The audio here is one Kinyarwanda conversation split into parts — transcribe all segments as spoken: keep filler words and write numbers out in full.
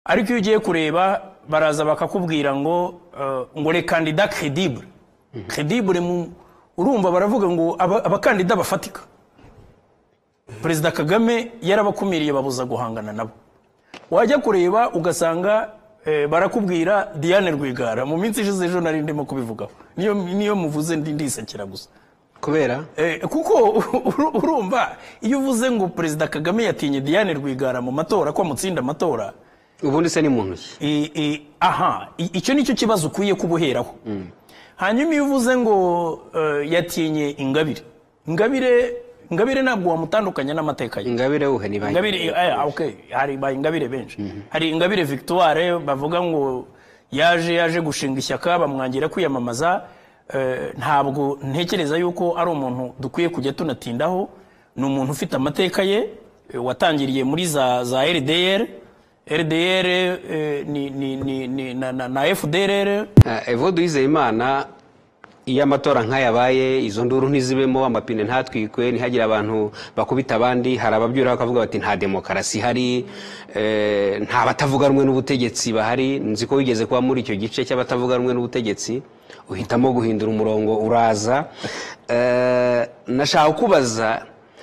ariko iyo ugiye kureba baraza bakakubwira ngo uh, ngo le candidat crédible mm -hmm. crédible mu urumva baravuga ngo abakandida aba bafatika. Perezida Kagame yarabakumiriye babuza guhangana nabo. Wajya kureba ugasanga eh, barakubwira Diane Rwigara mu minsi ishize ejo nari ndimo kubivugaho. Niyo niyo muvuze ndi ndisekera gusa. Kubera eh, kuko urumva iyo uvuze ngo Perezida Kagame yatinye Diane Rwigara mu matora ko mutsinda amatora ubundi se ni muntu e, e, aha icyo nicyo kibazo kuye kubuheraho. Mm. Hanyuma iyo uvuze ngo uh, yatinye Ingabire Ingabire Ingabire ntabwo wamutandukanya n'amateka ye. Ingabire uhe ni bayi Ingabire eh, okay hari ba Ingabire benshi. Mm -hmm. Hari Ingabire Victoire bavuga ngo yaje yaje gushinga ishyaka bamwangira kwiyamamaza. Uh, ntabwo ntekereza yuko ari umuntu dukwiye kujya tunatindaho. Ni umuntu ufite amateka ye watangiriye muri za za R D R R D R uh, ni ni ni, ni na, na, na F D R. uh, Evo Duizeyimana iyo amatora nk'ayabaye izo nduru ntizibemo amapine ntatwikwe ntihagira abantu bakubita abandi. Hari ababyura bakavuga bati nta demokarasi hari, eh, nta batavuga rumwe n'ubutegetsi bahari. Nzi ko wigeze kuba muri icyo gice cy'abatavuga rumwe n'ubutegetsi uhitamo guhindura umurongo uraza. eh, nashaka kubaza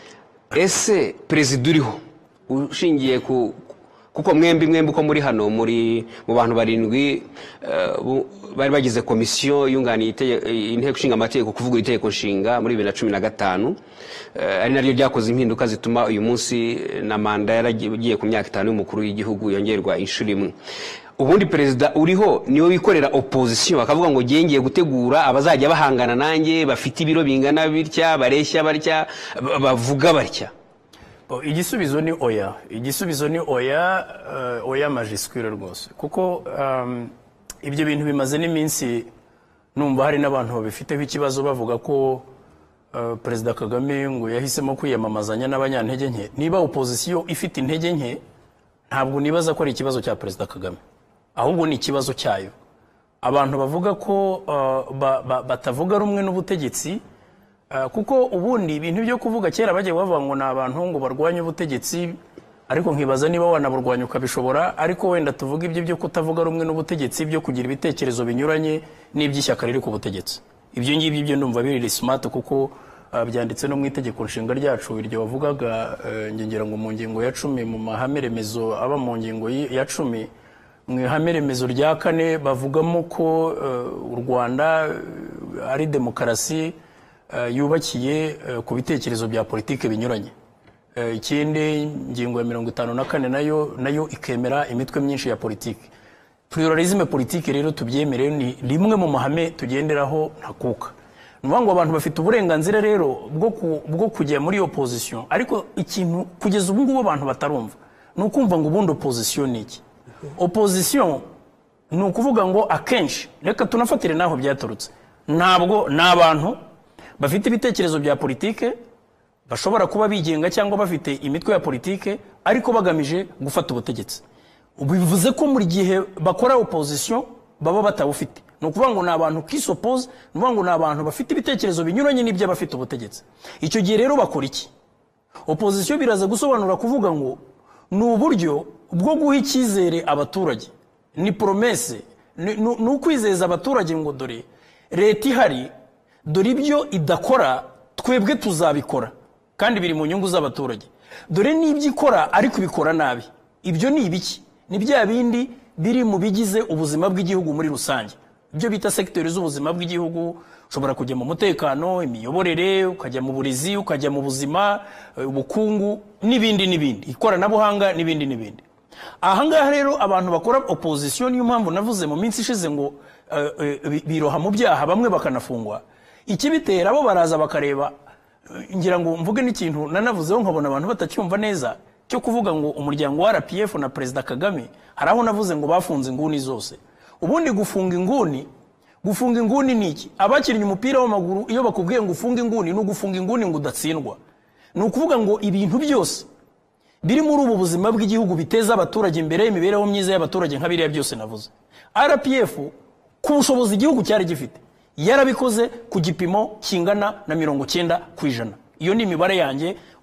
ese perezida uriho ushingiye ku kuko mwembi mwembi uko muri hano muri mu bantu barindwi uh, bari bagize komisiyo yunganiye inteko nshinga amategeko kuvuga iteko nshinga muri bibiri na cumi na gatanu, uh, ari naryo ryakoze impinduka zituma uyu munsi na manda yaragiye ku myaka itanu y'umukuru w'igihugu yongerwa inshuro imwe. Ubundi perezida uriho niwe wikorera opposition bakavuga ngo gengeye gutegura abazajya bahangana nanjye bafite ibiro bingana bitya bareshya barya bavuga barya. Igisubizo ni oya igisubizo ni oya uh, oya majuscule rwose kuko um, ibyo bintu bimaze n'iminsi numva hari n'abantu babifiteho ikibazo bavuga ko uh, Perezida Kagame ngo yahisemo kwiyamamazanya n'abanyantege nke. Niba opposition ifite intege nke ntabwo nibaza ko ari ikibazo cya Perezida Kagame, ahubwo ni ikibazo cyayo. Abantu bavuga ko uh, ba, ba, batavuga rumwe n'ubutegetsi Uh, kuko ubundi ibintu byo kuvuga kera bagiye bavuga ngo na abantu ngo barwanye ubutegetsi, ariko nkibaza niba wanaburwanya ukabishobora. Ariko wenda tuvuga ibyo byo kutavuga rumwe n'ubutegetsi byo kugira ibitekerezo binyuranye n'iby'ishyaka riri ku butegetsi, ibyo ngibyo byo ndumva biri smart kuko uh, byanditse no mu itegeko nshinga ryacu iryo wavugaga. uh, ngira ngo mu ngingo ya cumi mu mahame remezo aba mu ngingo ya cumi mu ihame remezo rya kane bavugamo ko uh, u Rwanda uh, ari demokarasi Uh, yubakiye uh, ku bitekerezo bya politike binyuranye. Uh, ikindi ngingo ya mirongo itanu na kane nayo nayo ikemera imitwe myinshi ya politike. Pluralisme politique rero tubyemere ni rimwe mu mahame tugenderaho ntakuka. Nuvuga ngo abantu bafite uburenganzira rero bwo ku, bwo kujya muri opposition, ariko ikintu kugeza ubu ngubu abantu batarumva ni ukumva ngo ubundi opposition ni iki. Opposition ni ukuvuga ngo akenshi reka tunafatire naho byaturutse, ntabwo n'abantu bafite ibitekerezo bya politike bashobora kuba bigenga cyangwa bafite imitwe ya politike ariko bagamije gufata ubutegetsi. Bivuze ko muri gihe bakora opposition baba batawufite. No kuvuga ngo nabantu kisopose, no ngo nabantu bafite ibitekerezo binyuranye n'ibyo bafite ubutegetsi. Icyo gihe rero bakora iki? Opposition biraza gusobanura kuvuga ngo ni uburyo bwo guha icyizere abaturage, ni promesse, ni ukwizeza abaturage ngo dore leta ihari, dore ibyo idakora twebwe tuzabikora kandi biri mu nyungu z'abaturage. Dore n'ibyo ikora ariko bikora nabi. Ibyo ni ibiki? Ni bya bindi biri mu bigize ubuzima bw'igihugu muri rusange. Ibyo bita secteur z'ubuzima bw'igihugu, ushobora kujya mu mutekano, imiyoborere, ukajya mu burezi, ukajya mu buzima, ubukungu n'ibindi n'ibindi, ikoranabuhanga n'ibindi n'ibindi. Aha ngaha rero abantu bakora opposition niyo mpamvu navuze mu minsi ishize ngo uh, uh, biroha mu byaha bamwe bakanafungwa. Ikibitera abo baraza bakareba, ngira ngo mvuge n'ikintu nanavuzeho nkabona abantu batacyumva neza cyo kuvuga ngo umuryango wa R P F na Perezida Kagame haraho navuze ngo bafunze inguni zose. Ubundi gufunga inguni, gufunga inguni ni iki? Abakinnye umupira w'amaguru iyo bakubwiye ngo ufunga inguni no gufunga inguni ngo udatsindwa. Ni ukuvuga ngo ibintu byose biri muri ubu buzima bw'igihugu biteza abaturage imbere, imibereho myiza y'abaturage nka biriya byose navuze, R P F ku bushobozi igihugu cyari gifite yarabikoze ku gipimo kingana na mirongo cyenda ku ijana. Iyo ni imibare yanjye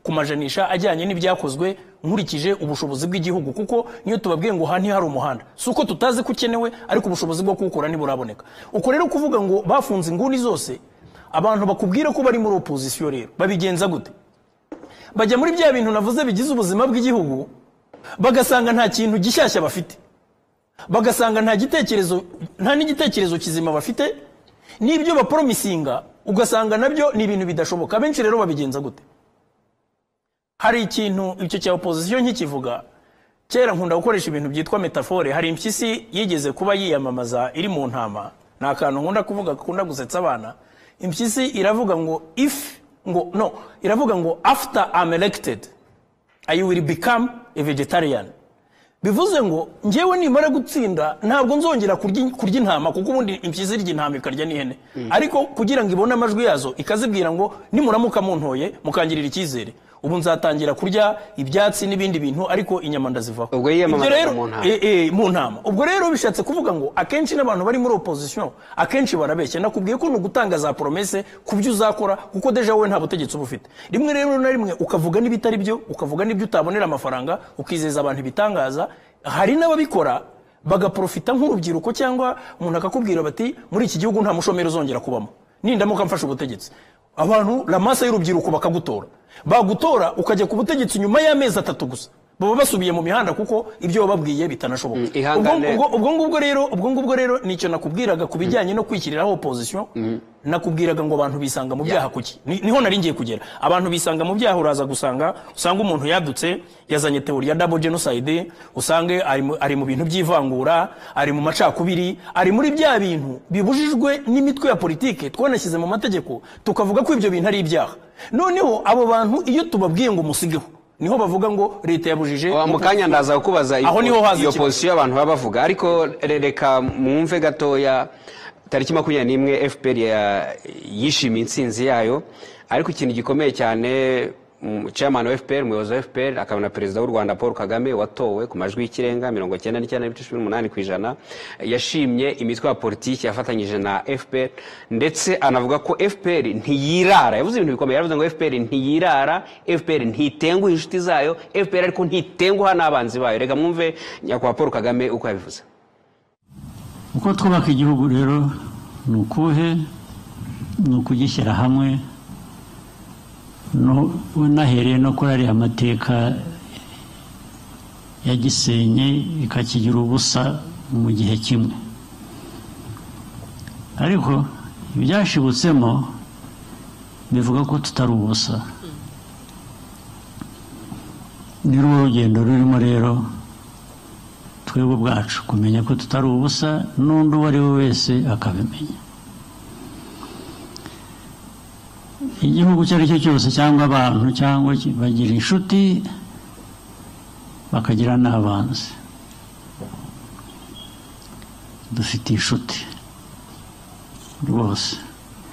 ku majanisha ajyanye n'ibyakozwe nkurikije ubushobozi bw'igihugu, kuko niyo tubabwiye ngo ha ntihari umuhanda si uko tutazi ko ukenewe, ariko ubushobozi bwo kuwukora ntiburaboneka. Uko rero kuvuga ngo bafunze inguni zose, abantu bakubwira ko bari muri opposition, rero babigenza gute? Bajya muri bya bintu navuze bigize ubuzima bw'igihugu, bagasanga nta kintu gishyashya bafite, bagasanga nta gitekerezo nta n'igitekerezo kizima bafite, n'ibyo bapromisinga ugasanga nabyo ni ibintu bidashoboka. Abenshi rero babigenza gute? Hari ikintu icyo cya opposition nkikivuga, kera nkunda gukoresha ibintu byitwa metaphore. Hari impyisi yigeze kuba yiyamamaza iri mu ntama, nta kantu nkunda kuvuga kunda gusetsa abana. Impyisi iravuga ngo if ngo no iravuga ngo after I'm elected I will become a vegetarian. Bivuze ngo ngewe nimara gutsinda ntabwo nzongera kurya kurya intama, kuko ubundi impyisi irya intama ikarya n'ihene, mm. ariko kugira ngo ibone amajwi yazo ikazibwira ngo nimuramuka muntoye mukangirira icyizere, ubu nzatangira kurya ibyatsi n'ibindi bintu, ariko inyama ndazivaho. Ubwo yiyamamaza mu ntama. Eh eh mu ntama. Ubwo rero bishatse kuvuga ngo akenshi n'abantu bari muri opposition akenshi barabeshya. Nakubwiye ko no gutanga za promesse kubyo uzakora, kuko deja wowe nta butegetsi ubufite. Rimwe rero na rimwe ukavuga n'ibitari byo, ukavuga n'ibyo utabonera amafaranga, ukizeza abantu bitangaza. Hari n'ababikora bagaprofita nk'urubyiruko, cyangwa umuntu akakubwira bati muri iki gihugu nta mushomero uzongera kubamo nindamuka mfashe ubutegetsi. Abantu la masa y'urubyiruko bakagutora, bagutora ukajya ku butegetsi nyuma y'amezi atatu gusa baba basubiye mu mihanda, kuko ibyo bababwiye bitanashoboka. Mm, ubwo ubwo ngubwo rero ubwo ngubwo rero nicyo nakubwiraga kubijyanye no kwikiriraho opposition. Mm. Nakubwiraga ngo abantu bisanga mu byaha kuki, niho nari ngiye kugera. Abantu bisanga mu byaha, uraza gusanga usanga umuntu yadutse yazanye teori ya double genocide, usange ari ari mu bintu by'ivangura, ari mu macakubiri, ari muri bya bintu bibujijwe n'imitwe ya politike twanashyize mu mategeko, tukavuga ko ibyo bintu ari ibyaha. Noneho abo bantu iyo tubabwiye ngo musigeho, niho bavuga ngo leta yabujije. Mu kanya ndaza kukubaza iyo position abantu baba bavuga, ariko reka mwumve gatoya. Tariki makumyabiri n'imwe F P R yishimiye intsinzi yayo, ariko ikintu gikomeye cyane chairman wa F P R, umuyobozi wa F P R akaba na perezida w'u Rwanda Paul Kagame watowe ku majwi y'ikirenga mirongo icyenda n'icyenda n'ibice cumi n'umunani ku ijana, yashimye imitwe ya politiki yafatanyije na F P R, ndetse anavuga ko F P R ntiyirara. Yavuze ibintu bikomeye, yavuze ngo F P R ntiyirara, F P R ntitenguha inshuti zayo, F P R ariko ntitenguha n'abanzi bayo. Reka mwumve nyakubahwa Paul Kagame uko yabivuze. Uko twubaka igihugu rero ni ukuhe, ni ukugishyira hamwe, no nahereye no kuri ariya amateka yagisenye ikakigira ubusa mu gihe kimwe. Ariko ibyashibutsemo bivuga ko tutari ubusa. Ni urugendo rurimo rero twebwe bwacu kumenya ko tutari ubusa, n'undi uwo ari we wese akabimenya. Igihugu icyo ari cyo cyose cyangwa abantu cyangwa bagira inshuti bakagira n'abanzi. Dufite inshuti rwose.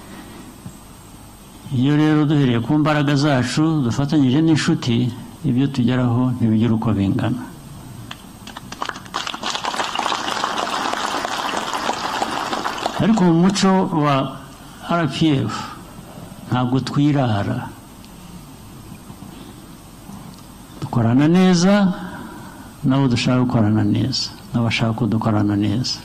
Iyo rero duhereye ku mbaraga zacu dufatanyije n'inshuti, ibyo tugeraho ntibigira uko bingana. Ariko mu muco wa R P F ntabwo twirara, dukorana neza nabo dushaka gukorana neza, n'abashaka ko dukorana neza.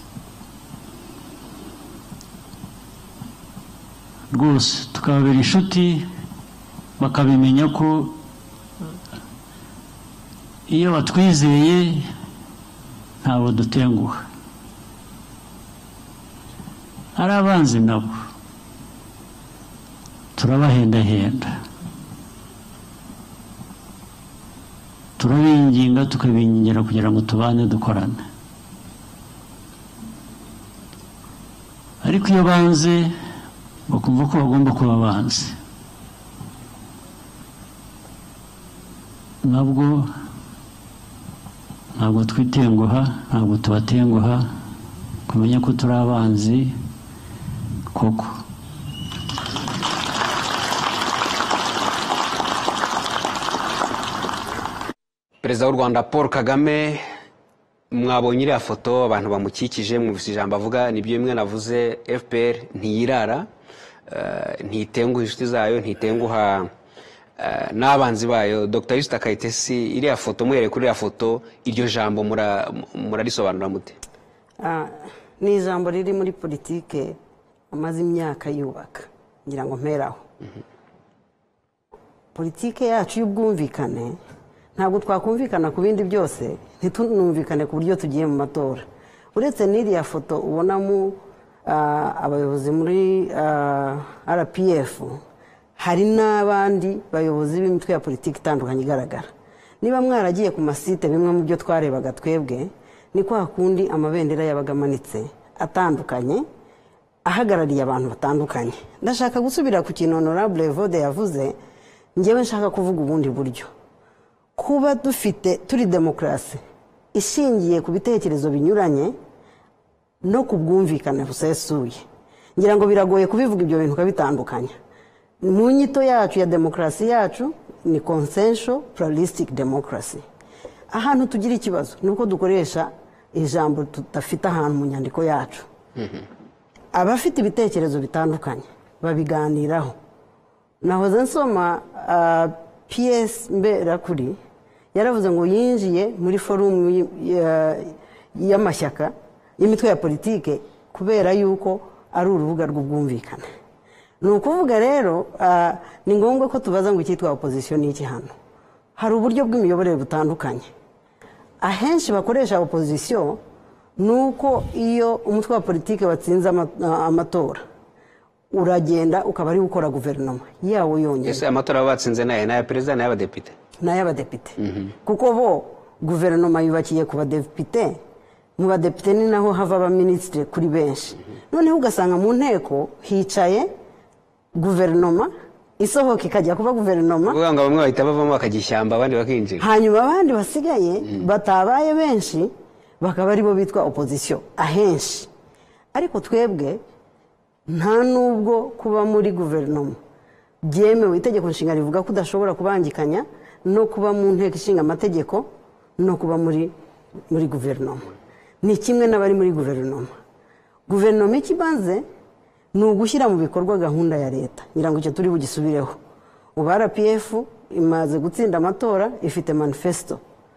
Rwose tukababera inshuti, bakabimenya ko iyo batwizeye ntabwo dutenguha. Ari abanzi nabo turabahendahenda, turabinginga tukabingingira kugira ngo tubane dukorane. Ariko iyo banze bakumva ko bagomba kuba banzi, nabwo ntabwo twitenguha, ntabwo tubatenguha, kumenya ko turi abanzi koko. Perezida w'u Rwanda Paul Kagame, mwabonye iriya foto abantu bamukikije, mwumvise ijambo avuga, nibyo bimwe navuze. F P R ntiyirara, ntitenguha inshuti zayo, ntitenguha n'abanzi bayo. Dr Yusta Kayitesi, iriya foto muhere kuri iriya foto, iryo jambo murarisobanura mute? Ni ijambo riri muri politike amaze imyaka yubaka, ngira ngo mperaho. Politike yacu y'ubwumvikane ntabwo twakumvikana ku bindi byose, ntitunumvikane ku buryo tugiye mu matora. Uretse n'iriya foto ubonamo abayobozi muri R P F, hari n'abandi bayobozi b'imitwe ya politiki itandukanye igaragara. Niba mwaragiye ku masite, bimwe mu byo twarebaga twebwe ni kwa kundi amabendera yabaga amanitse atandukanye, ahagarariye abantu batandukanye. Ndashaka gusubira ku kintu Honorable Evode yavuze, njyewe nshaka kuvuga ubundi buryo. Kuba dufite turi demokarasi ishingiye ku bitekerezo binyuranye no ku bwumvikane busesuye, ngira ngo biragoye kubivuga ibyo bintu kabitandukanya. Mu nyito yacu ya demokarasi yacu ni consensual pluralistic democracy. Ahantu tugira ikibazo nuko dukoresha ijambo tudafite ahantu mu nyandiko yacu. Abafite ibitekerezo bitandukanye babiganiraho. Nahoze nsoma P S Mberakuri yaravuze ngo yinjiye muri forum y'amashyaka y'imitwe ya politike kubera yuko ari urubuga rw'ubwumvikane. Ni ukuvuga rero ni ngombwa ko tubaza ngo icyitwa opposition ni iki hano. Hari uburyo bw'imiyoborere butandukanye. Ahenshi bakoresha opposition nuko iyo umutwe wa politike watsinze amatora uragenda ukaba ari gukora guverinoma yawo yonyine. Ese amatora batsinze naye na ya president na y'abadepite? Na y'abadepite. Kuko bo guverinoma yubakiye ku badepite, mu badepite ni naho hava aba ministre kuri benshi. Noneho ugasanga mu nteko hicaye guverinoma isohoka ikajya kuba guverinoma, uvuga ngo bamwe bahita bavamo bakagishyamba abandi bakinjira, hanyuma abandi basigaye batabaye benshi bakaba ari bo bitwa opposition ahenshi. Ariko twebwe nta nubwo kuba muri guverinoma byemewe. Itegeko nshinga rivuga ko udashobora kubangikanya no kuba mu nteko ishinga amategeko no kuba muri muri guverinoma. Ni kimwe n'abari muri guverinoma. Guverinoma ikibanze ni ugushyira mu bikorwa gahunda ya leta. Ngira ngo icyo turi bugisubireho. Ubu R P F imaze gutsinda amatora, ifite manifesto.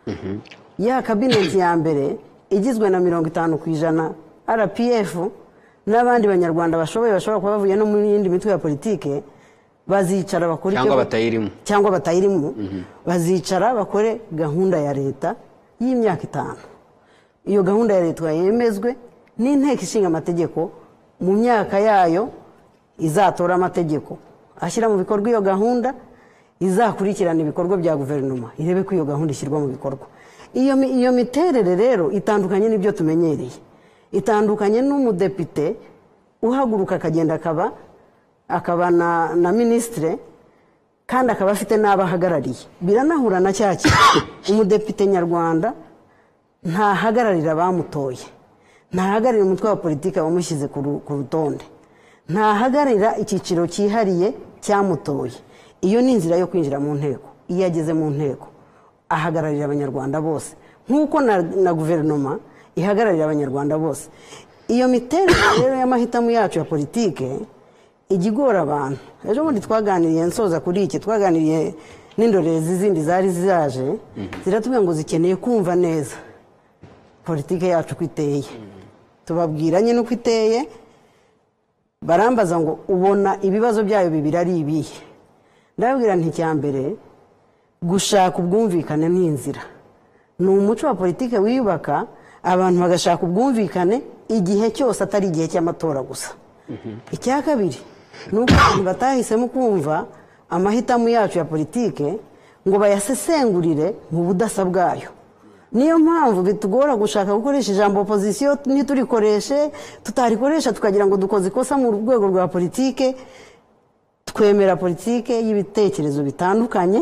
Ya cabinet ya mbere igizwe na mirongo itanu ku ijana R P F n'abandi banyarwanda bashoboye bashobora kuba bavuye no mu yindi mitwe ya politike, bazicara bakora cyangwa batayirimo cyangwa batayirimo bazicara bakore gahunda ya leta y'imyaka itanu. Iyo gahunda ya leta yemezwe n'inteko ishinga amategeko, mu myaka yayo izatora amategeko ashyira mu bikorwa iyo gahunda, izakurikirana ibikorwa bya guverinoma irebe ko iyo gahunda ishyirwa mu bikorwa. Iyo iyo miterere rero itandukanye n'ibyo tumenyereye. Itandukanye n'umudepite uhaguruka akagenda akaba akaba na, na ministre kandi akaba afite n'abahagarariye. Biranahura na cyaki umudepite nyarwanda ntahagararira bamutoye, ntahagararira umutwe wa politike wamushyize ku rutonde, ntahagararira icyiciro cyihariye cyamutoye. Iyo ni inzira yo kwinjira mu nteko. Iyo ageze mu nteko ahagararira abanyarwanda bose, nk'uko na, na guverinoma ihagararira abanyarwanda bose. Iyo miterere rero y'amahitamo yacu ya politike igigora abantu. Ejo bundi twaganiriye nsoza kuri iki, twaganiriye n'indorerezi zindi zari zizaje, ziratubwira ngo zikeneye kumva neza politike yacu kwiteye. Tubabwiranye nuko iteye, barambaza ngo ubona ibibazo byayo bibiri ari ibihe. Ndababwira nti cyambere gushaka ubwumvikane n'inzira. Ni umuco wa politike wiyubaka, abantu bagashaka ubwumvikane igihe cyose atari igihe cy'amatora gusa. Icya kabiri nuko abantu batahisemo kumva amahitamo yacu ya politike ngo bayasesengurire mu budasa bwayo. Niyo mpamvu bitugora gushaka gukoresha ijambo opposition, ntiturikoreshe, tutarikoresha tukagira ngo dukoze ikosa mu rwego rwa politike. Twemera politike y'ibitekerezo bitandukanye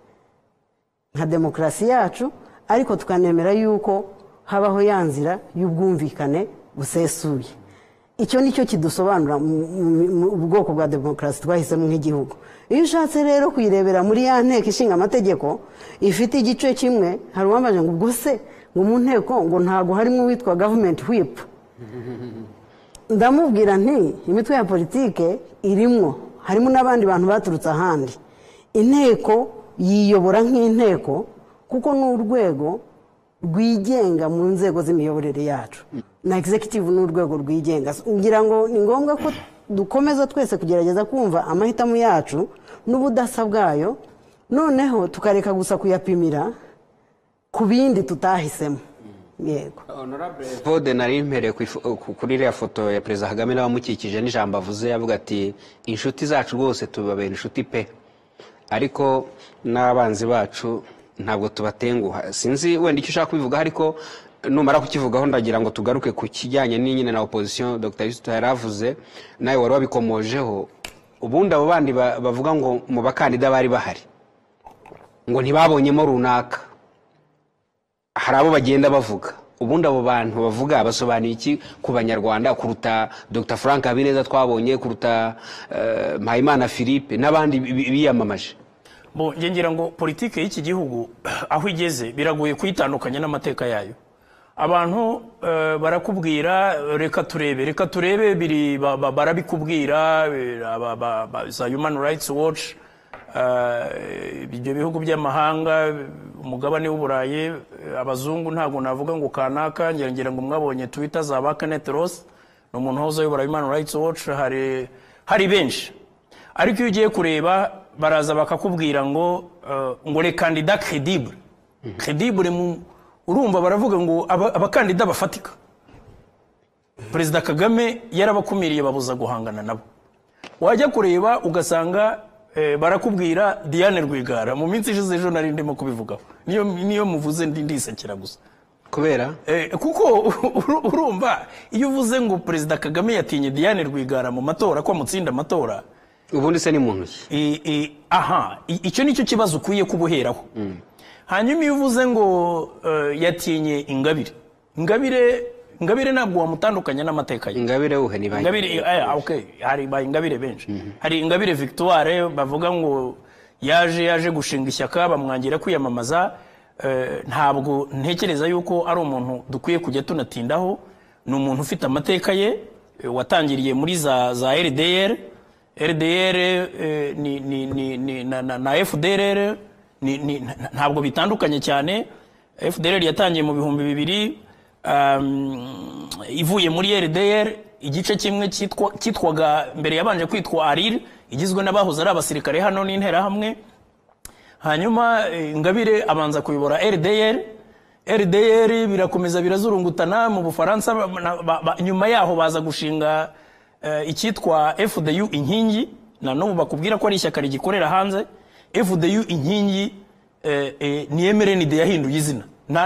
nka demokarasi yacu, ariko tukanemera yuko habaho ya nzira y'ubwumvikane busesuye. Icyo nicyo kidusobanura mu bwoko bwa demokarasi twahisemo nk'igihugu. Iyo ushatse rero kuyirebera muri ya nteko ishinga amategeko ifite igice kimwe, hari uwambaje ngo ubwo se ngo mu nteko ngo ntago harimo witwa government whip. Ndamubwira nti imitwe ya politike irimo, harimo n'abandi bantu baturutse ahandi. inteko yiyobora nk'inteko kuko ni urwego rwigenga mu nzego z'imiyoborere yacu na executive ni urwego rwigenga. Ngira ngo ni ngombwa ko dukomeza twese kugerageza kumva amahitamo yacu n'ubudasa bwayo, noneho tukareka gusa kuyapimira ku bindi tutahisemo. Yego. Honorable Vode nari mpere kuri iriya foto ya Perezida Kagame n'abamukikije n'ijambo avuze yavuga ati inshuti zacu rwose tubabera inshuti pe, ariko n'abanzi bacu ntabwo tubatenguha. Sinzi wenda icyo ushaka kubivuga, ariko numara kukivugaho ndagira ngo tugaruke ku kijyanye n'inyine na opposition. Dr Yusto yaravuze nawe wari wabikomojeho, ubundi abo bandi bavuga ngo mu bakandida bari bahari ngo ntibabonyemo runaka, hari abo bagenda bavuga. Ubundi abo bantu bavuga basobanuye iki ku banyarwanda kuruta Dr Frank Habineza twabonye, kuruta uh, Mpayimana Philippe n'abandi biyamamaje? Bo ngira ngo politike y'iki gihugu aho igeze biragoye kuyitandukanya n'amateka yayo. Abantu uh, barakubwira reka turebe reka turebe biri barabikubwira za Human Rights Watch, ibyo bihugu by'amahanga, umugabane w'Uburayi, abazungu ntabwo navuga ngo kanaka, ngira ngo mwabonye Twitter za ba Kenneth Ross no umuntu hoza y'Uburayi Human Rights Watch, hari hari benshi. Ariko iyo ugiye kureba baraza bakakubwira ngo uh, ngo le candidat crédible mm -hmm. crédible mu urumva baravuga ngo abakandida aba bafatika. Perezida Kagame yarabakumiriye babuza guhangana nabo. Wajya kureba ugasanga eh, barakubwira Diane Rwigara mu minsi ishize ejo nari ndimo kubivugaho, niyo niyo muvuze ndi ndisekera gusa kubera eh, kuko urumva iyo uvuze ngo Perezida Kagame yatinye Diane Rwigara mu matora ko amutsinda amatora, ubundi se ni muntu e, e, aha icyo nicyo kibazo ukuye kubuheraho. mm. Hanyuma iyo uvuze ngo uh, yatinye Ingabire Ingabire Ingabire ntabwo wamutandukanya n'amateka ye. Ingabire uhe ni bayi Ingabire eh, okay, hari ba Ingabire benshi. mm -hmm. Hari Ingabire Victoire bavuga ngo yaje yaje gushinga ishyaka bamwangira kwiyamamaza. Uh, ntabwo ntekereza yuko ari umuntu dukwiye kujya tunatindaho. Ni umuntu ufite amateka ye, uh, watangiriye muri za za R D R R D R eh, ni ni ni, ni na, na, na F D R R ni, ni ntabwo bitandukanye cyane. F D R R yatangiye mu bihumbi bibiri, um, ivuye muri R D R, igice kimwe cyitwa cyitwaga mbere yabanje kwitwa Arir, igizwe n'abahoze ari abasirikare hano n'intera hamwe. Hanyuma Ingabire abanza kuyobora R D R R D R birakomeza birazurungutana mu Bufaransa, nyuma yaho baza gushinga Uh, icyitwa F D U Inkingi, na n'ubu bakubwira ko ari ishyaka rigikorera hanze. F D U Inkingi uh, uh, ni M R N D yahinduye izina,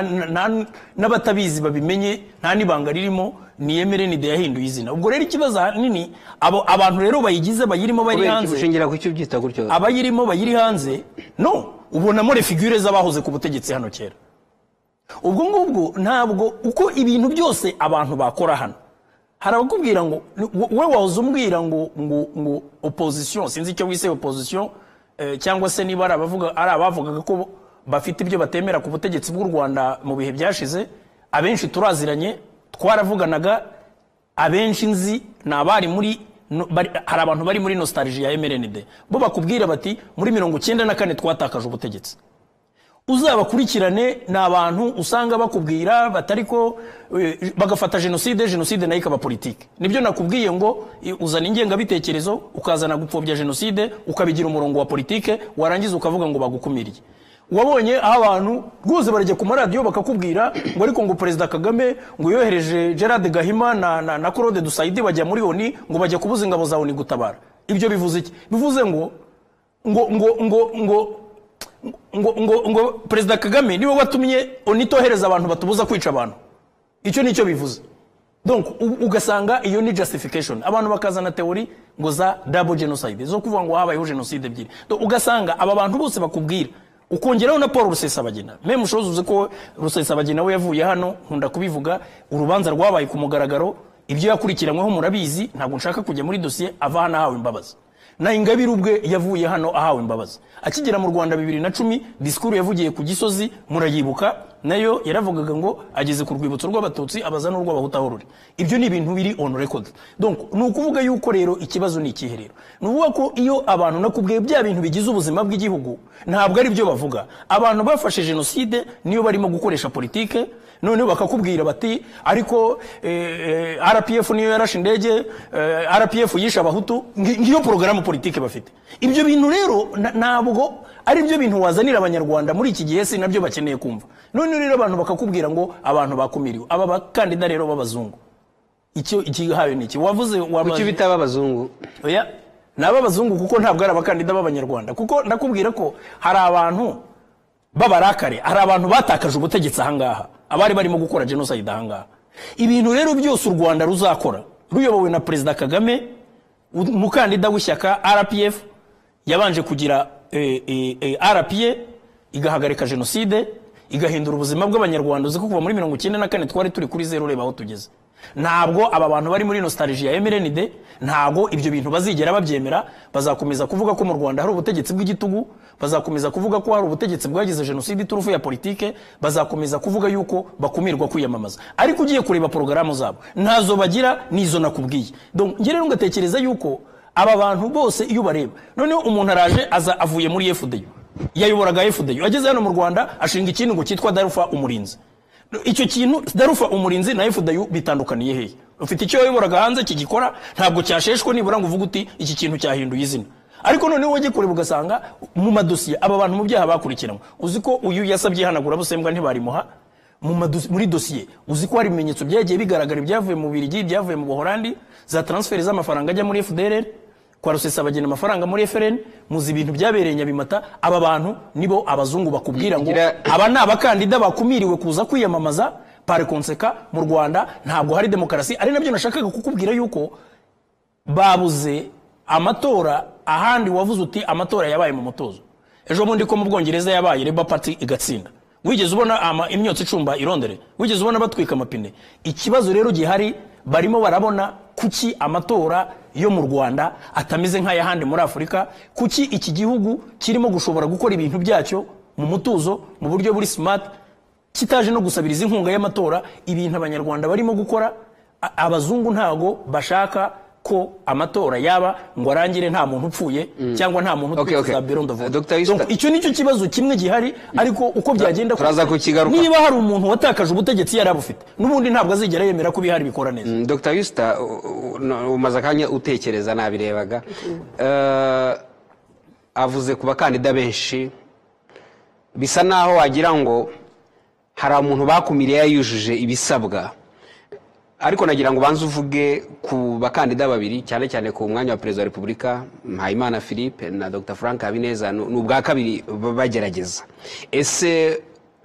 n'abatabizi babimenye, nta nibanga ririmo, ni M R N D yahinduye izina. Ubwo rero ikibazo nini abo abantu rero bayigize bayirimo bari hanze, ushingira ku cyo byita gutyo, abayirimo bayiri hanze no ubonamo re figure z'abahoze ku butegetsi hano kera. Ubwo ngubwo ntabwo uko ibintu byose abantu bakora hano harabakubwira ngo we wahoze umbwira ngo ngo ngo opposition, sinzi icyo wise opposition, eh, cyangwa se niba ari abavuga ari abavugaga ko bafite ibyo batemera ku butegetsi bw'u Rwanda mu bihe byashize. Abenshi turaziranye, twaravuganaga, abenshi nzi nabari muri no, hari abantu bari muri nostalgie ya M R N D, bo bakubwira bati muri mirongo icyenda na kane twatakaje ubutegetsi. Uzabakurikirane na abantu usanga bakubwira batariko e, bagafata genocide genocide nayo ikaba politique. Nibyo nakubwiye ngo uzana ingenga bitekerezo ukazana gupfobya genocide ukabigira umurongo wa politique, warangiza ukavuga ngo bagukumiriye. Wabonye aho abantu rwose barajya ku maradiyo bakakubwira ngo ariko ngo Perezida Kagame ngo yohereje Gerard Gahima na na, na Claude Dusaidi bajya muri ONU ngo bajya kubuza ingabo za ONU gutabara. Ibyo bivuze iki? Bivuze ngo ngo ngo ngo ngo ngo ngo ngo Perezida Kagame niwe watumye onitohereza abantu batubuza kwica abantu. Icyo nicyo bivuze. Donc ugasanga iyo ni justification, abantu bakazana theory ngo za double genocide zo kuvuga ngo habayeho genocide ebyiri. Donc ugasanga aba bantu bose bakubwira, ukongeraho na Paul Rusesabagina. Meme ushoboza uze ko Rusesabagina we yavuye hano, nkunda kubivuga, urubanza rwabaye ku mugaragaro, ibyo yakurikiranyweho murabizi, ntabwo nshaka kujya muri dossier, ava hano ahawe imbabazi. Na Ingabire ubwe yavuye hano ahawe imbabazi. Akigera mu Rwanda bibiri na cumi, disikuru yavugiye ku Gisozi murayibuka, nayo yaravugaga ngo ageze ku rwibutso rw'abatutsi abaza n'urw'abahutu aho ruri. Ibyo ni ibintu biri on record. Donc ni ukuvuga yuko rero ikibazo ni ikihe rero, ni ukuvuga ko iyo abantu nakubwiye bya bintu bigize ubuzima bw'igihugu ntabwo ari byo bavuga. Abantu bafashe jenoside niyo barimo gukoresha politike, noneho bakakubwira bati ariko eh, R P F niyo yarashe indege, eh, R P F yisha abahutu, ngiyo porogaramu politike bafite. Ibyo bintu rero ntabwo ari byo bintu wazanira abanyarwanda muri iki gihe, si nabyo bakeneye kumva. None rero abantu bakakubwira ngo abantu bakumiriwe, aba bakandida rero b'abazungu, icyo ikihaye ni iki wavuze wamaze kuki bita abazungu? Oya, naba abazungu kuko ntabwo ari abakandida b'abanyarwanda, kuko ndakubwira ko hari abantu babarakare, hari abantu batakaje ubutegetsi ahangaha, abari barimo gukora genocide ahangaha. Ibintu rero byose u Rwanda ruzakora ruyobowe na Perezida Kagame, umukandida w'ishyaka R P F yabanje kugira e, e, e, R P A igahagarika jenoside, igahindura ubuzima bw'abanyarwanda. Uzi ko kuva muri mirongo icyenda na kane twari turi kuri zero, reba aho tugeze. Ntabwo aba bantu bari muri nostalgia ya M R N D, ntabwo ibyo bintu bazigera babyemera. Bazakomeza kuvuga ko mu Rwanda hari ubutegetsi bw'igitugu, bazakomeza kuvuga ko hari ubutegetsi bwagize jenoside iturufu ya politike, bazakomeza kuvuga yuko bakumirwa kwiyamamaza. Ariko ugiye kureba porogaramu zabo ntazo bagira, nizo nakubwiye. Donc ngere rero ngatekereza yuko aba bantu bose iyo bareba, noneho umuntu araje aza avuye muri F D U, yayoboraga F D U, ageze hano mu Rwanda ashinga ikintu ngo cyitwa Darufa Umurinzi. Icyo kintu Darufa Umurinzi na F D U bitandukaniye hehe? Ufite icyo yayoboraga hanze kigikora, ntabwo cyasheshwe nibura ngo uvuga uti iki kintu cyahinduye izina. Ariko noneho waje kureba ugasanga mu madosiye aba bantu mu byaha bakurikiranwa, uzi ko uyu yasabye hanagura busembwa ntibarimuha mu muri dosiye, uzi ko hari ibimenyetso byagiye bigaragara ibyavuye mu Birigi, byavuye mu Buholandi, za transfer z'amafaranga ajya muri F D L R, kwa Rusesabagina amafaranga muri F R N, muzi ibintu byabereye Nyabimata. Aba bantu nibo abazungu bakubwira ngo aba ni abakandida bakumiriwe kuza kwiyamamaza. Par conséquent mu Rwanda ntabwo hari demokarasi. Ari nabyo nashakaga kukubwira yuko babuze amatora ahandi. Wavuze uti amatora yabaye mu mutozo. Ejo bundi ko mu Bwongereza yabaye Labour Party igatsinda, wigeze ubona ama imyotsi icumba irondere? Wigeze ubona batwika amapine? Ikibazo rero gihari, barimo barabona kuki amatora yo mu Rwanda atameze nk'ayahandi muri Afurika, kuki iki gihugu kirimo gushobora gukora ibintu byacyo mu mutuzo mu buryo buri smart, kitaje no gusabiriza inkunga y'amatora. Ibintu abanyarwanda barimo gukora, abazungu ntago bashaka ko amatora yaba ngo arangire nta muntu upfuye mm. cyangwa nta muntu okay, okay. Donc icyo nicyo kibazo kimwe gihari, ariko uko byagenda niba hari umuntu watakaje ubutegetsi yari abufite n'ubundi ntabwo azigera yemera ko bihari bikora neza. mm, Dr Yusta umaze akanya utekereza nabirebaga mm. uh, avuze ku bakandida benshi bisa naho wagira ngo hari umuntu bakumiriye yayujuje ibisabwa, ariko nagira ngo banze uvuge ku bakandida babiri cyane cyane ku mwanya wa Perezida wa Repubulika, Mpayimana Philippe na Dr Frank Habineza, n'ubwa kabiri bagerageza. Ese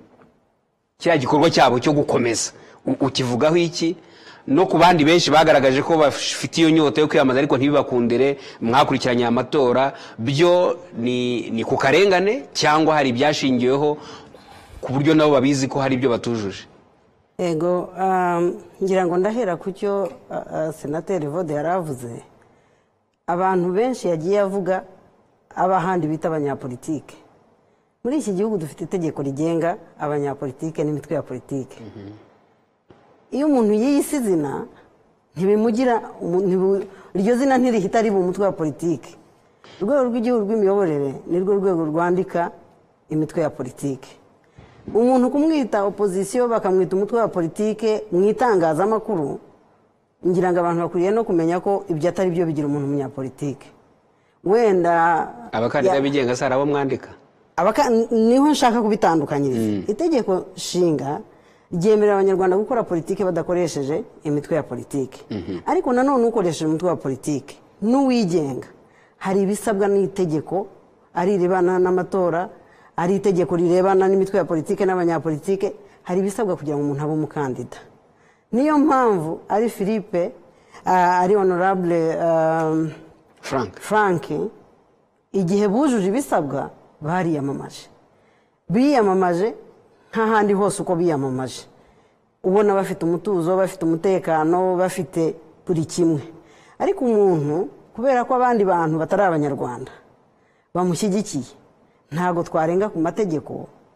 cya gikorwa cyabo cyo gukomeza ukivugaho iki? No ku bandi benshi bagaragaje ko bafite iyo nyota yo kwiyamaza ariko ntibibakundire, mwakurikiranye amatora, byo ni, ni ku karengane cyangwa hari ibyashingiweho ku buryo nabo babizi ko hari ibyo batujuje? Ego, um, ngira ngo ndahera ku cyo uh, uh, Senateri Vode yaravuze. Abantu benshi yagiye avuga abahandi bita abanyapolitike. Muri iki gihugu dufite itegeko rigenga abanyapolitike n'imitwe ya politike. Mm -hmm. Iyo umuntu yiyise izina ntibimugira, iryo zina ntirihita riba umutwe wa politike. Urwego rw'igihugu rw'imiyoborere nirwo rwego rwandika imitwe ya politike. Umuntu kumwita opposition bakamwita umutwe wa politike mu itangazamakuru, ngira ngo abantu bakuriye no kumenya ko ibyo atari byo bigira umuntu umunyapolitike. Wenda abakandida bigenga sara abo mwandika abaka niho nshaka kubitandukanyiriza. mm. Itegeko nshinga ryemerera abanyarwanda gukora politike badakoresheje imitwe ya politike. mm -hmm. Ariko nanone ukoresheje umutwe wa politike n'uwigenga hari ibisabwa n'itegeko, ari rebana n'amatora, ari itegeko rirebana n'imitwe ya politike n'abanyapolitike, hari ibisabwa kugira ngo umuntu abe umukandida. Niyo mpamvu ari Philippe uh, ari honorable uh, Frank Frank igihe bujuje ibisabwa bariyamamaje, biyamamaje nk'ahandi hose uko biyamamaje, ubona bafite umutuzo, bafite umutekano, bafite buri kimwe. Ariko umuntu kubera ko abandi bantu batari abanyarwanda bamushyigikiye, ntago twarenga ku mategeko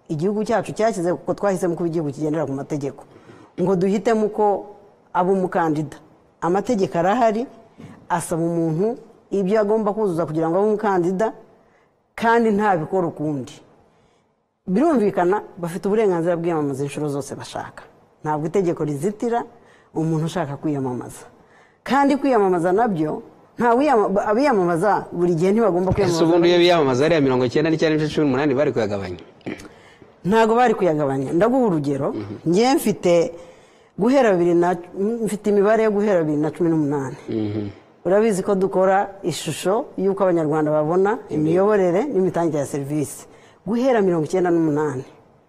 igihugu cyacu cyashyize kuko twahisemo kuba igihugu kigendera ku mategeko ngo duhitemo uko aba umukandida. Amategeko arahari asaba umuntu ibyo agomba kuzuza kugira ngo abe umukandida kandi ntabikora ukundi. Birumvikana bafite uburenganzira bw'iyamamaza inshuro zose bashaka, ntabwo itegeko rizitira umuntu ushaka kwiyamamaza, kandi kwiyamamaza nabyo nta abiyamamaza buri gihe ntibagomba kwiyamamaza. Ubundi iyo biyamamaza ariya mirongo icyenda n'icyenda n'ibice cumi n'umunani bari kuyagabanya? Ntabwo bari kuyagabanya. Ndaguha urugero, ngiye mfite guhera bibiri na mfite imibare yo guhera bibiri na cumi n'umunani. Urabizi ko dukora ishusho y'uko abanyarwanda babona imiyoborere n'imitangire ya serivisi guhera mirongo icyenda n'umunani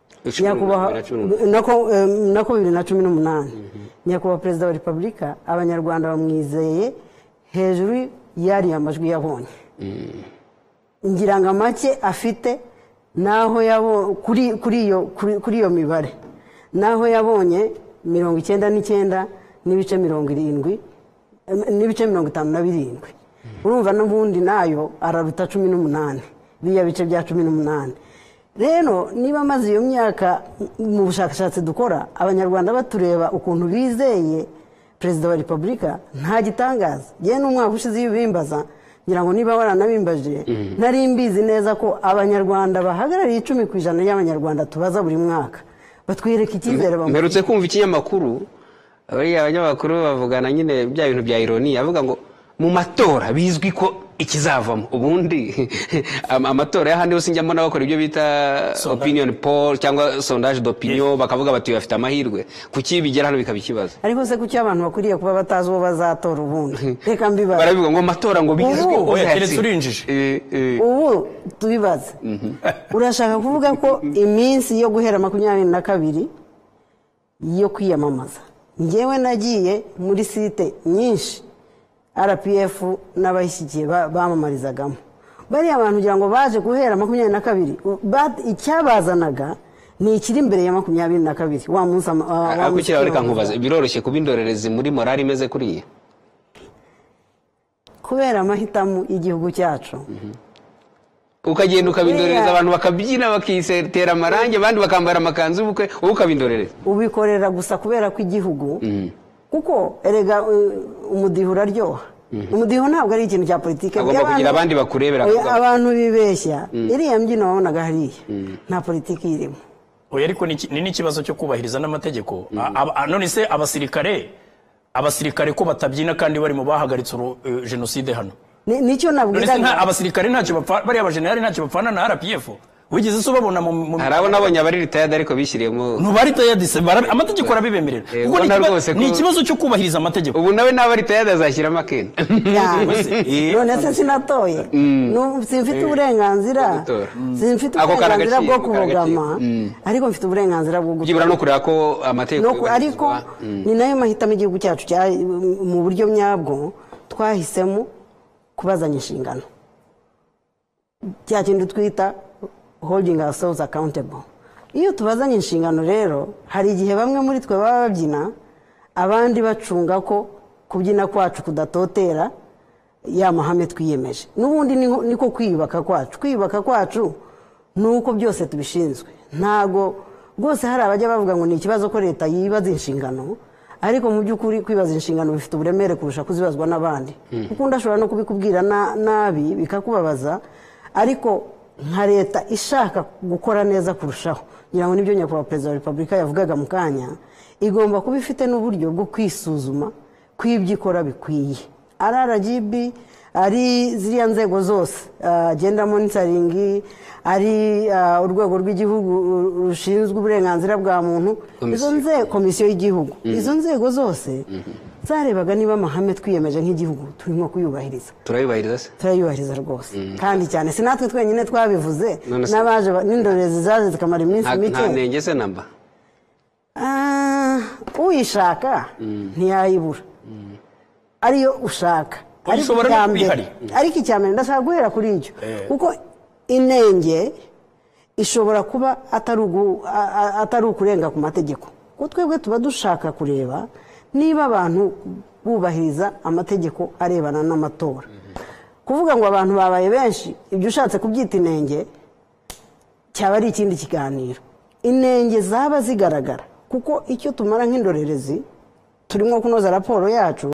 nako bibiri na cumi n'umunani. Nyakubahwa Perezida wa Repubulika abanyarwanda bamwizeye hejuru yari amajwi yabonye. Ngira ngo make afite naho yabo kuri kuri iyo kuri iyo mibare naho yabonye mirongo icyenda n'icyenda n'ibice mirongo irindwi n'ibice mirongo itanu na birindwi. Urumva n'ubundi nayo araruta cumi n'umunani biya bice bya cumi n'umunani. Rero niba maze iyo myaka mu bushakashatsi dukora abanyarwanda batureba ukuntu bizeye Perezida wa Repubulika, nta gitangaza. Giye n'umwaka ushize y'ibimbaza ngira ngo niba waranabimbaje nari mbizi neza ko abanyarwanda bahagarariye icumi ku ijana y'abanyarwanda tubaza buri mwaka batwereka icyizere. Mperutse kumva ikinyamakuru bariya abanyamakuru bavugana nyine bya bintu bya ironi, avuga ngo mu matora bizwi ko ikizavamo. Ubundi amatora y'ahandi hose njyamo n'abakora ibyo bita opinion poll cyangwa sondage d'opinion, bakavuga bati bafite amahirwe, kuki bigera hano bikaba ikibazo? Ariko se kuki abantu bakwiriye kuba batazi uwo bazatora ubundi? Reka mbibaza. Barabivuga ngo amatora ngo bizwi ko keretse urinjije. Ubu tubibaze. Urashaka kuvuga ko iminsi yo guhera makumyabiri na kabiri yo kwiyamamaza, ngewe nagiye muri site nyinshi R P F n'abayishyigiye bamamarizagamo, bariya abantu kugira ngo baje guhera makumyabiri na kabiri icyabazanaga ni ikiri imbere ya makumyabiri na kabiri. Wa munsi akukira reka nkubaze, biroroshye kuba indorerezi muri morali imeze kuriya kubera amahitamo y'igihugu cyacu? Ukagenda ukabindorereza abantu bakabyina bakisetera amarange, abandi bakambara amakanzu y'ubukwe, wowe ukabindorereza? Ubikorera gusa kubera ko igihugu kuko erega umudiho uraryoha. Umudiho ntabwo ari ikintu cya politike. Agomba kugira abandi bakurebera. Abantu bibeshya. Iriya mbyino wabonaga hariya nta politike irimo. Oya, ariko ni n'ikibazo cyo kubahiriza n'amategeko. None se abasirikare abasirikare ko batabyina kandi bari mu bahagaritse jenoside hano? Nicyo nabwira. None abasirikare ntacyo bapfa, bari abajenerali ntacyo bapfana na R P F. Wigeze se ubabona mu harabona abonye abari retired ariko bishyiriyemo ntubari retired se amategeko arabibemerera. Kuko ni ikibazo cyo kubahiriza amategeko. Ubu nawe n'abari retired azashyiramo akenda. None se sinatoye, simfite uburenganzira simfite uburenganzira bwo kubogama, ariko mfite uburenganzira bwo gukora no kureba ko amategeko. Ariko ni nayo mahitamo igihugu cyacu mu buryo nyabwo twahisemo kubazanya inshingano, cya kintu twita holding ourselves accountable. Iyo tubazanye inshingano rero hari igihe bamwe muri twe baba babyina, abandi bacunga ko kubyina kwacu kudatotera ya mahame twiyemeje. N'ubundi niko kwiyubaka kwacu. Kwiyubaka kwacu nuko byose tubishinzwe. Ntago rwose hari abajya bavuga ngo ni ikibazo ko leta yibaza inshingano, ariko mu by'ukuri kwibaza inshingano bifite uburemere kurusha kuzibazwa n'abandi. Kuko ndashobora no kubikubwira nabi bikakubabaza, ariko nka leta ishaka gukora neza kurushaho, ngira ngo nibyo nyakubahwa Perezida wa Repubulika yavugaga mu kanya, igomba kuba ifite n'uburyo bwo kwisuzuma kw'ibyo ikora bikwiye. R R G B ari ziriya nzego zose, gender monitoring, ari urwego rw'igihugu rushinzwe uburenganzira bwa muntu, izo nzego, komisiyo y'igihugu, izo nzego zose zarebaga niba amahame twiyemeje nk'igihugu turimo kuyubahiriza. Turayubahiriza se? Turayubahiriza rwose kandi cyane. Sinatwe twenyine twabivuze, n'abaje n'indorerezi zaje zikamara iminsi mike. Nta nenge se namba? Uyishaka ntiyayibura, ariyo ushaka. Ariko icyambere ndashaka guhera kuri icyo, kuko inenge ishobora kuba atari ukurenga ku mategeko. Kuko twebwe tuba dushaka kureba niba abantu bubahiriza amategeko arebana n'amatora. Kuvuga ngo abantu babaye benshi, ibyo ushatse kubyita inenge cyaba ari ikindi kiganiro. Inenge zaba zigaragara kuko icyo tumara nk'indorerezi turimo kunoza raporo yacu